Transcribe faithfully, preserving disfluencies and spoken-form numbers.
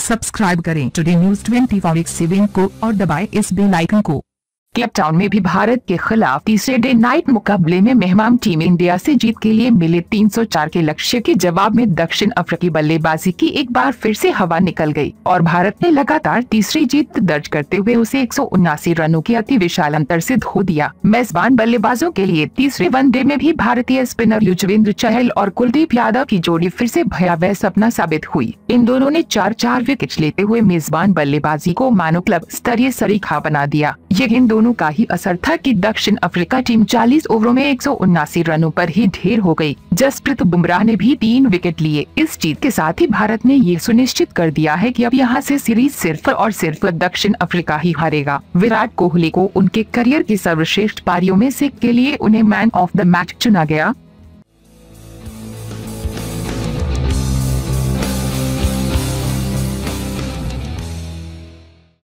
Subscribe करें today news twenty four by seven को और दबाएं इस बेल आइकन को। केप टाउन में भी भारत के खिलाफ तीसरे डे नाइट मुकाबले में मेहमान टीम इंडिया से जीत के लिए मिले तीन सौ चार के लक्ष्य के जवाब में दक्षिण अफ्रीकी बल्लेबाजी की एक बार फिर से हवा निकल गई और भारत ने लगातार तीसरी जीत दर्ज करते हुए उसे एक सौ उन्नासी रनों के अति विशाल अंतर से धो दिया। मेजबान बल्लेबाजों के लिए तीसरे वनडे में भी भारतीय स्पिनर युजवेंद्र चहल और कुलदीप यादव की जोड़ी फिर से भयावह सपना साबित हुई। इन दोनों ने चार चार विकेट लेते हुए मेजबान बल्लेबाजी को मानो क्लब स्तरीय सरीखा बना दिया। ये इन दोनों का ही असर था कि दक्षिण अफ्रीका टीम चालीस ओवरों में एक सौ उन्नासी रनों पर ही ढेर हो गई। जसप्रीत बुमराह ने भी तीन विकेट लिए। इस जीत के साथ ही भारत ने ये सुनिश्चित कर दिया है कि अब यहाँ से सीरीज सिर्फ और सिर्फ दक्षिण अफ्रीका ही हारेगा। विराट कोहली को उनके करियर की सर्वश्रेष्ठ पारियों में से के लिए उन्हें मैन ऑफ द मैच चुना गया।